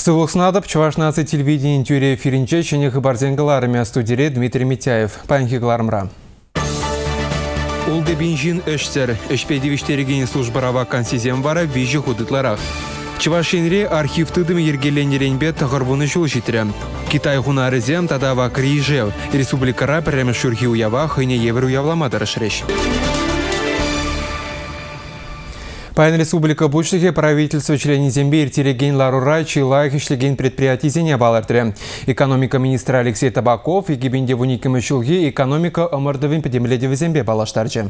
Сывлықснадып Чувашнасы телевидение тюре эфиринче чене хыбарденгаларыми студире Дмитрий Митяев. Панхиглармра. Улды бенжин эштер, эшпедивиштереген службара вакансизем бара вижи худытларах. Чувашинре архив тыдым ергеленеренбе тағырбуны жол житрі. Китай хунарызем тадава крижев. Республикара прямо шурхи уява хыне евро уявламадыр шреш. Паян республика Бучтыхе правительство члени зембе иртиреген ларурай чилайх ишлеген предприятий зене балартре. Экономика министра Алексей Табаков и гибенде в униким ишулги экономика омардовин подемледе в зембе балаштарче.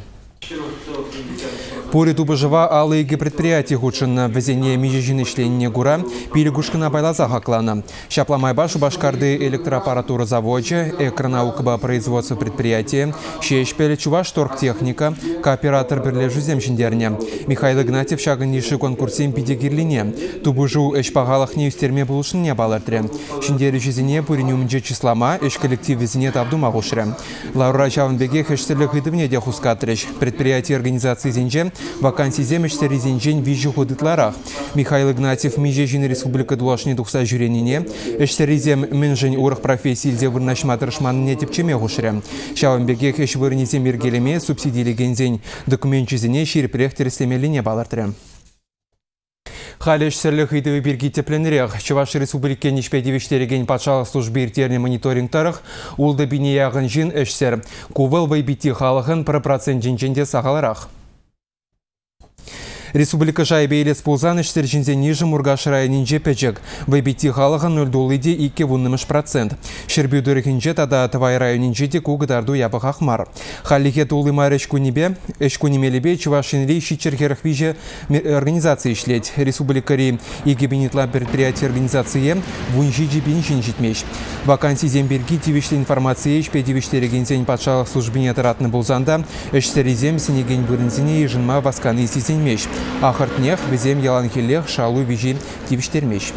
Пури тубыжыва алыйги предприятий худшын везене межежин ишленіне гура пилигушкына байлаза хаклана. Шапламайбашу башкарды электроаппаратура заводе, экранаука производства предприятия, шешпель Чуваш торгтехника, кооператор бірлежу земшіндерне. Михаил Игнатьев шагынниші конкурсен пидегирлине. Тубыжу эшпағалық неюстерме булышыне балартре. Шиндері жезіне пуринюмінже числама эш коллектив везене табдума ғушыры. Лаура Чаванбеге хэштерлік үдімне де хускатрыш. Предприятие организации зенже вакансий земеште резинжень вижу ходытларах. Михаил Игнатьев межежин республика дулашни духса жюренине. Эштеризем менжень урах профессий илзе вырнашматыршман не тепчеме гушре. Шаванбеге хэш вырнизем иргелеме субсидили гензень документчизене ширпрех терестемелине балартре. Халеш серлих идывы бирги тепленрех. Чуваш республике нишпедивиштереген патшалық службы иртерне мониторингтарых улды бине яғын жин эшсер. Кувыл вайбити халығын процент жинженде сағаларах. Республика жайбейлес пулзан эштер жинзе ниже Мургаш районинже печек. Вайбити халығын 0,2% Шербюдерхинже тада Тавай районинже де кугдарду ябық ақмар. Халлиге тулы мар эшкунемелебе Чувашинри шичергерх виже организации ишлеть. Республикари и гибенитла предприятия организации вунжи джибин жинжитмеш. Вакансий земберги тивишли информации эшпедивиштерегензень патшалық службине таратны булзанда эштеризем сенеген бұрынзіне ежінма васканы сизенмеш. Ахыртнех везем яланхелех шалу вижи тивиштермеш.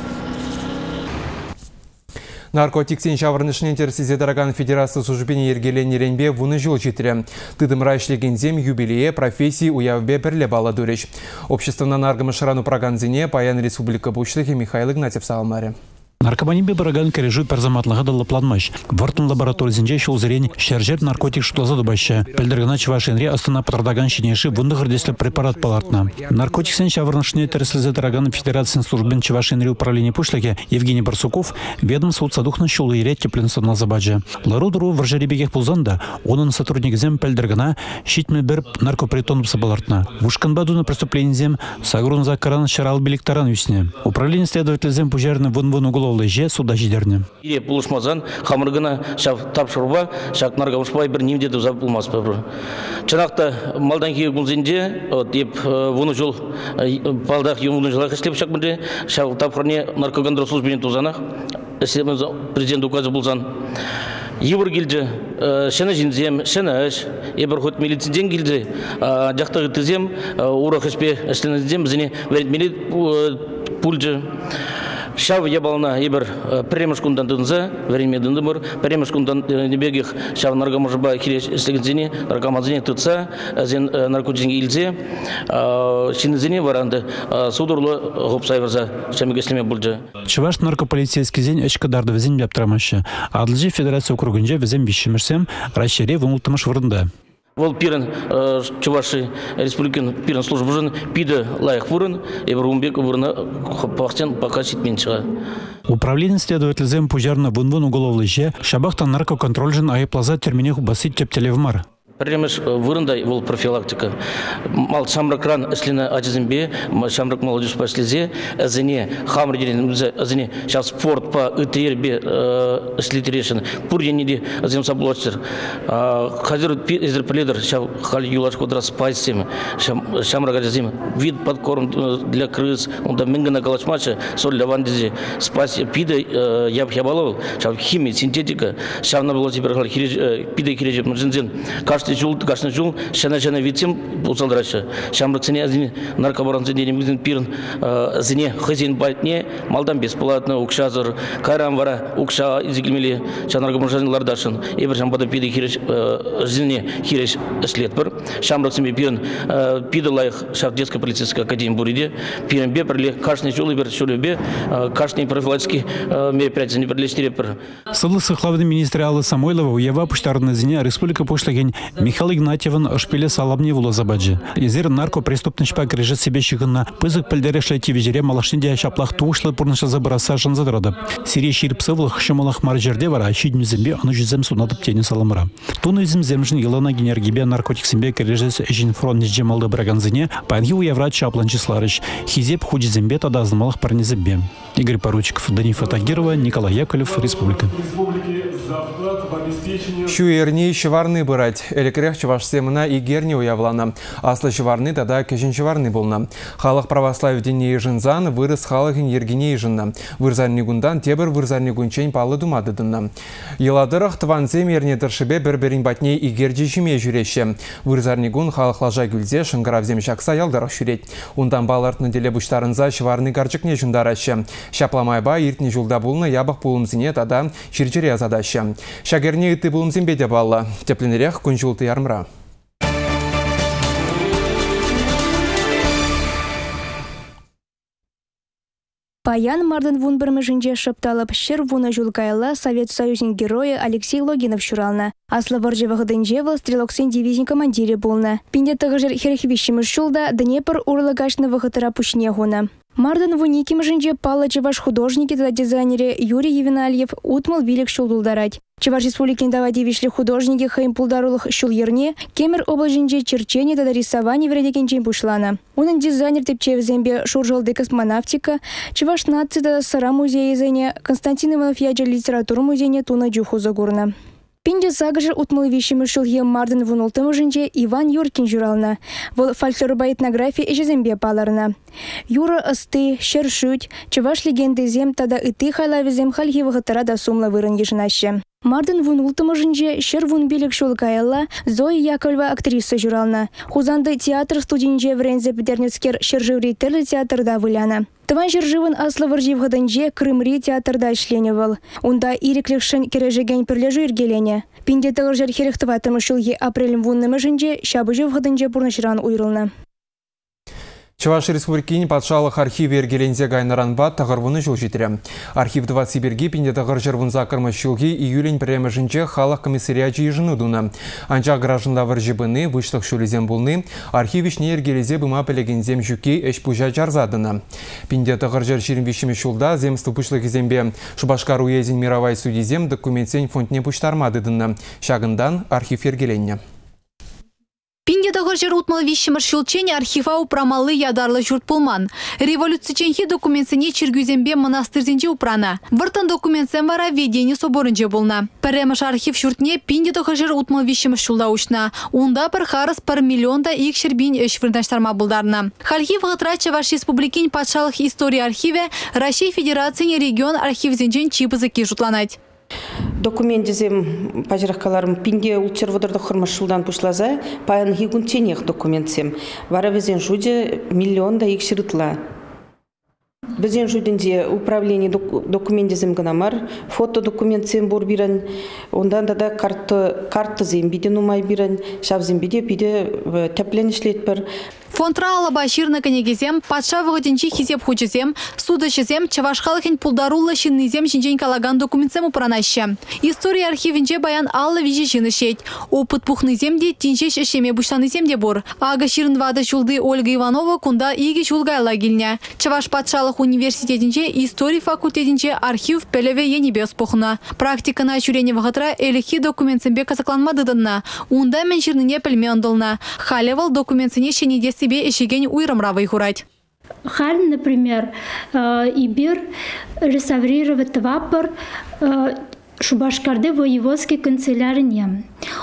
Наркотиксен шавырнышын терсизе дороган Федерация службине ергелене ренбе вуны жол житре. Тыдымра ишлеген зем юбилее профессии уявбе перле бала дуреш. Общественно наргамы шарану праганзине Паян Республика Бучтыхе Михаил Игнатьев салмаре. Наркоманибе бараган кережу перзаматлыға дала планмаш. Вартын лабораторизинже шул зрень шаржер наркотик штоза дубаща. Пельдергана Чувашинре Астана Патардаган шинеши вундығыр десле препарат палартна. Наркотиксен шавырнышне терслезе дороган Федерациян службен Чувашинре управления пушлаке Евгений Барсуков ведомство садухна шулы ире тепленса на забаджа. Ларудуру в ржаребегех пулзанда onun сотрудник зем пельдергана щитме бер наркопритон псабалартна. Вушканбаду на преступление зем сагрун закаран шарал биликтаран юсне. Управление следователь зем пужарны вун уголов же суда жидерне. Ире пулушмазан хамыргына шав тапшырба шак наргамышпай бир немде деп зап булмас бир. Чанакта малдан кийе гулзинде деп вуну жол балдак юмуну жолах иштеп шакмынде шав тапхырне наркогандро службен тузанах президент указы булзан. Евр гилде, шена жинзем, шена эш, ебер ход милициден гилде, жактагы тизем, урах эшпе эшлензем, зене верит милит пульже. Шав ебална ебер премешкундан дынза, время дындымыр, премешкундан небегих шав наргамажба хиреш эслегензене, наркомазене тыца, зен наркотизинге илзе, шинзене варанды, судурлы гопсайверза, шамигеслеме бульджа. Чуваш наркополицейский зен эшкадарды везен бяптрамашы. Адлжи Федерация округынже везен бишемерсем, расшире вымылтымыш вырында. Вол пирен Чуваши республикан пирен службы жын пиде лайық вырын, Ебрумбек вырына пахтен пока ситменчіға. Управление следователь зем пужарна вун уголовлы же, шабахтан наркоконтроль жын айыплаза терминех басит тептелевмар. Премеш вырындай вол профилактика. Мал шамракран эслина ажизимбе, шамрак молодежь пошлизе, азене хамр дерен, азене сейчас спорт по итербе эслитерешен. Пурьяниди азем саблочер. Хазир изерпеледер, шав хали юлаш кодра спайсем, шамрак ажизим. Вид подкорм для крыс, он да менга на галачмаче, соль лавандизе, спайс пиде ябхябаловал, шав химия, синтетика, шав на было теперь пиде кирежеп мажинзен. каждый жыл шана витсем пулсалдырачы. Шамрыксыне азин наркобаранцы денемгізін пирін зіне хызин байтне малдан бесплатно укшазыр кайрам вара укша изгилмели шанаргамыржанлардашын эбір шампада пиді хиреш зіне хиреш след бір. Шамрыксыме пирін пиді лайық шав детской полицейской академии буриде пирін бе бірле каждый жыл бер шөлебе каждый профилактический мероприятие не бірлештіре бір. Сылы сықлавды министрі Алла Самойлова уева пуштарына зіне республика поштаген Михаил Игнатьевын ошпеле салабне вула забаджи. Езер наркопреступничпа крежет себе щекына пызык пілдері шлайти вежере малашнеде шаплах туышлы пурныша забыраса жынзадырады. Сирия ширпсывлых шымалах маржерде вара щидмізімбе аны жүзем сунатып тені саламыра. Туны үзім земжін елана генергибе наркотиксімбе крежет жин фронт нежемалды браганзыне панги уеврат шапланчысларыш. Хизеп худизімбе тада азымалых парнезімбе. Игорь Поручиков, Данифа Тагирова, Николай Яковлев, Республика. Шуерни шеварны бырать. Элекрех чувашсемына игерни уявлана. Аслы шеварны тада кешен шеварны болна. Халық православие дени жынзан вырыс халығын ергене жынна. Вырзарни гундан тебір вырзарни гунчен палы думадыдынна. Еладырық тыванзем ерне дыршыбе бір-бірін батне игерджи жиме жүреше. Вырзарни гун халық лажа гүлзе шыңғыравзем шақса ялдырық жүрет. Ундан балартны деле бұштарынза шеварны гарчыкне жындарашы. Шапламайба иртні жулда болны ябық болымзіне тада ширчере азадашы. Шагерне үтті болымзен беде балла. Тепленерек күн жулты ярмыра. Паян мардын вун бірмежінде шыпталып шыр вуна жулкайла Совет Союзин герои Алексей Логинов шурална. Аслы варжевағыдынжевыл стрелоксен дивизин командире болна. Пинде тығыжыр херхивишіміз жулда Днепр урлыгашны вағытыра пушне гуна. Мардын вуниким жінде пала чеваш художники тада дизайнере Юрий Евинальев утмал вилик шулдулдарать. Чеваш республикин дава девишлі художники хайм пулдарулых шул ерне, кемер облажінде черчение тада рисование вредекенчен пушлана. Унын дизайнер тепчев зембе шуржалды космонавтика, чеваш нации тада сара музея зене, Константин Иванов яджа литературу музейне туна джуху загурна. Пинде сагыжыр утмал вишімі шулге мардын вунултымы жінде Иван Юркин журална. Вол фольклорба этнография эжезембе паларна. Юра ысты, шершуть, чеваш легенды зем тада ыты хайлавизем хальги вғытыра да сумла вырын ежінаще. Мардын вунултымы жінде шер вун билік шулкайла Зоя Яковлева актриса журална. Хузанды театр студенже врензе педернецкер шержеври терлі театрда выляна. Тыван жыржывын аслы варживғыдынже Крымри театрда ішленевал. Унда иреклікшін кережеген пірлежу ергелене. Пинде тығыр жер херехтыватымы шулге апрелім вуннымы жінде шабы жывғыдынже бұрнышыран уйрылна. Чуваш республикин патшалық архив ергелензе гайнаранба тағырвыны жыл жетірі. Архив 20 берге пенде тағыр жырвын закырмы шылги июлень премі жінче халық комиссария жиыжыны дуна. Анча гражында варжибыны, вышлық шөлізем болны, архивишне ергелезе бұма пілегензем жүке әш пұжа жарзадына. Пенде тағыр жыр шерін вишімі шылда земсті пұшлық зембе Шубашкар уезін мировай судезем документсен фондне пұштармадыдына. Шағындан архив ергеленне. Пинде тағыр жер утмал вишімір шылчене архива упрамалы ядарлы жұрт болман. Революцияченхи документсене чергюзембе монастырзенже упрана. Выртын документсен вара ведені соборынже болна. Піреміш архив жұртне пинде тағыр жер утмал вишімір шылда ұшна. Онда бір қарыс бір миллионда ек шербин өш вырнаштарма болдарна. Хархив ғытрачы ваш республикин патшалық история архиве Россия Федерацияне регион архивзенжен чипызыки жұтланать. Документ дезем пажыраққаларым пинге улчырвыдырды хырмашылдан пушлаза, паян хигун тенех документсем. Вара везен жуде миллионда екшірітла. Безен жуденде управление документ дезем гынамар, фото документсем бур бирен, ондан да карты зем биден умай бирен, шав зем биде тәплен ішлет бір. Фонтра алаба ширны кенегезем, патша вғытенчи хизеп хучезем, судышезем, чавашқалықен пулдарулы шиннезем жинжен калаган документсем упранаще. История архивинже баян аллы вижи жинышет. Опыт пухнызем де тинчеш ішеме бұштанызем де бұр. Ага ширн вады шулды Ольга Иванова кунда иге шулгайла гилня. Чаваш патшалық университетинче история факультетинче архив пелеве енебес пухна. Практикана чурене вғытра элихи документсембе казакланмадыдынна. Унда мен ширныне пельме андылна. Халевал документсене шенедесі себе ещеген уйрамравый хурать. Халь, например, Ибир реставрировать вапор Шубашкарды воеводской канцелярии.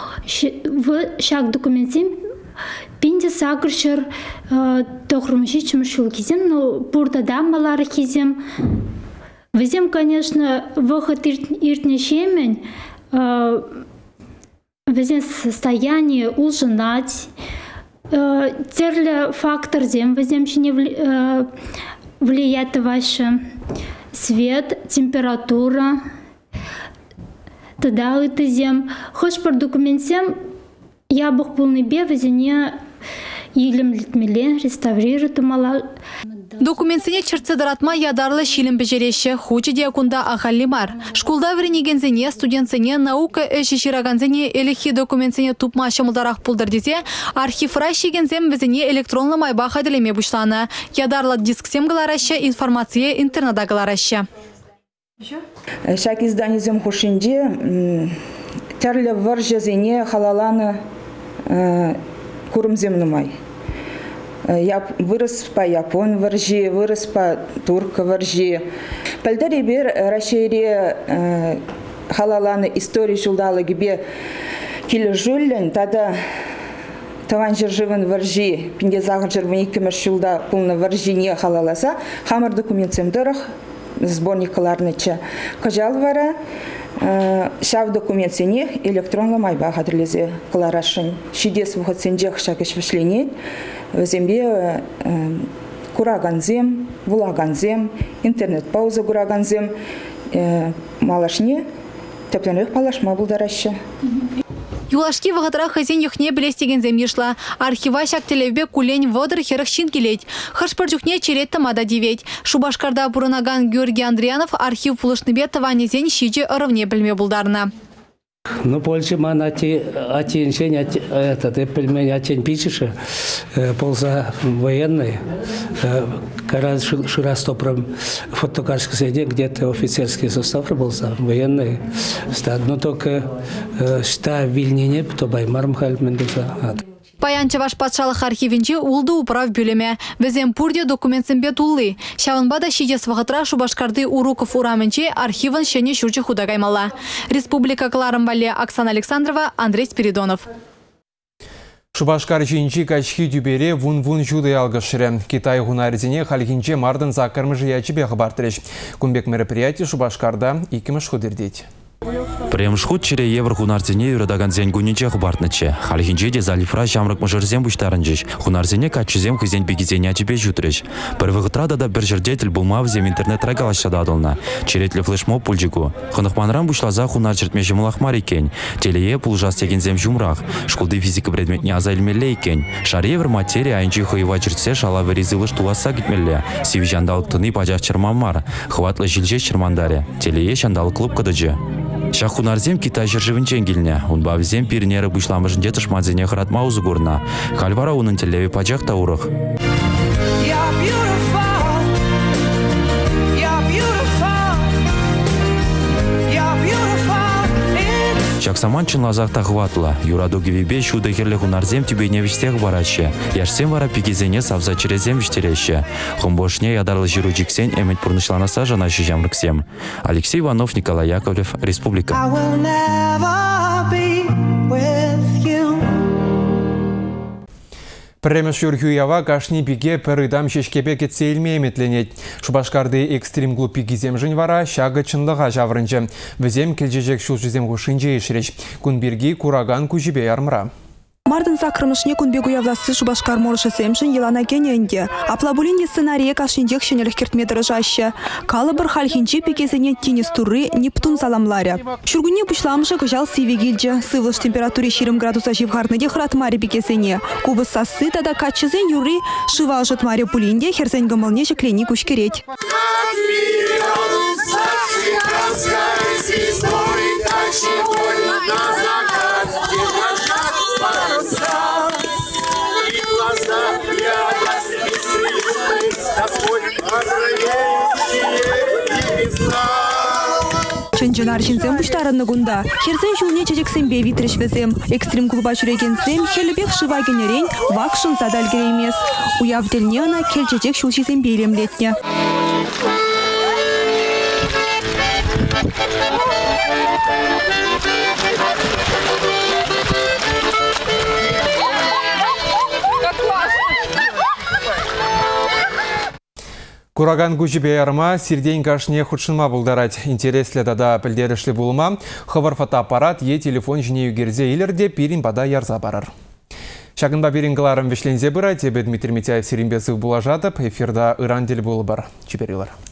В шаг документим пинде сагршер тохрумши чмшул кизем, но бурда дамалар кизем. Везем, конечно, выход иртне шемен везде состояние ужинать. Терли фактор зем не влияет ваше свет, температура. Тогда это зем. Хош по документам я бы полный бе везде илем литмеле реставрирует мала. Документсене чертседаратма ядарлы шилим бежереші хучи диакунда ахаллимар. Школда вренегензене студентсене наука эшишираганзене элихи документсене тупма шамылдарах пулдырдезе архив шигензем везене электронлы майба хаделеме бушланы. Ядарлы дисксем галараща информация интернета галараща. Шак изданизем хушинде терлі варжезене халаланы курымзем нумай. Я вырос по япон варжи, вырос по турк варжи. Пальдари бер расшире халаланы истории жулдалы гибе килежуллен, тогда таван жыржывын варжи, пинде загыр жырвын икемеш жулда пулны варжи не халаласа, хамар документсем дырых, сборникаларныча. Кажал вара, шав документсенех электронлы майба хадрлезе каларашын. Шидес вухатсенжех шакеш вышленет. Зембе кураганзем, вулаганзем, интернет-пауза кураганзем, малашне, тепленных палашма булдараща. Юлашки вағытыра хазен юхне білестеген земешла. Архива шактелевбе кулень водыр херықшин келет. Хашпар жүхне черетті мада девет. Шубашкарда бұрынаган Георгий Андрианов архив пулышныбе таванезен шиджи ырывне білме булдарына. Ну, Польша ман атеншень, этот пельмень атень пишешь, полза военный, караз шурастопром фотокарский среди, где-то офицерский состав полза военный, но только что вильнине, то баймарм хальмендуза. Паянчаваш патшалық архивинче улды управ бөлеме. Везем пурде документсенбе тулы. Шаванбада шидес вағытра Шубашкарды Уруков ураменче архивын шене шурчы худагаймала. Республика Кларымбале Оксана Александрова, Андрей Спиридонов. Шубашкар жинчи качхи дюбере вун-вун жуды алгышыры. Китай гунарзине халгинче мардын закармы жиячы беғы бартырыш. Кумбек мероприятие Шубашкарда икіміш худырдейді. Премшхут чире евр хунарзине юрадаган зен гуниче хубартныче. Халхинче де залифра жамрык мыжырзем буштарынчыш. Хунарзине качызем хызен бигизене ачипе жутрыш. Первыгытрада да бір жердетел булмав зем интернет рагалашада адылна. Черетлі флешмоб пульджику. Хынықманран бушлаза хунар чертмежі мылахмар екен. Телее пулжас теген зем жумрах. Школды физика предметне аза илмелле екен. Шар евр материя айнчы хыйва чертсе шала веризылыш туласа гитмелле. Сиви жандалық тыны пажах чермаммар. Хватлы жилже чермандаре. Телее шандалық клуб кадыжы. Шахунарзем Китай жыржывынчен келіне. Унбавзем пирнері бұшламыжын детыш мадзене хыратма узы горна. Хальвара унын телеви пачақ таурық. Шаксаман чынлазақта хватла. Юраду гивибе шуды херлі хунарзем тюбейне вштех бараще. Яшсем вара пигезене савза черезем вштереще. Хумбошне ядарлы жиру джиксен эмет пурнышланаса жанашы жамрыксем. Алексей Иванов, Николай Яковлев, Республика. Премеш юрхюява кашни биге перыдам шешкепе кетсе илме еметленет. Шубашкарды экстрим клуб пигизем жынвара шага чындыға жаврынчы. Візем келжежек шул жызем ғушынже ешіреш. Күнберги кураган күжібе ярмыра. Мардын сақрымышне күнбегу явласы Шубашкар морышы семшін елана кененде. Аплабулинде сценария кашындек шенелік кертметірі жашы. Калы бір халхинче пекезіне тенес туры Нептун саламларя. Шүргүне пұшламышы күжал сивегилже. Сывлыш температуре 20 градуса живхарныде хратмаре пекезіне. Кубы сасы тада качызен юры шыва ұжытмаре пулинде херзен гымылне жеклени күшкерет. Чынжынар жинзем бұштарыны күнда. Херзен жулне чечексенбе витріш візем. Экстрим клуба жүрегензем хелібек шыва генерен вакшын задал керемес. Уяв делне ана келчечек шул жизем белемлетне. Кураган гужибе ярма сирдень кашне худшынма булдарать. Интереслі дада пілдерішлі булма. Хывар фотоаппарат е телефон жіне югерзе илерде пирин бада ярза барар. Шагынба берингіларым вешлензе бұра, тебе Дмитрий Митяев сиринбесів була жатып, эфирда ыран дел болы бар. Чиперилар.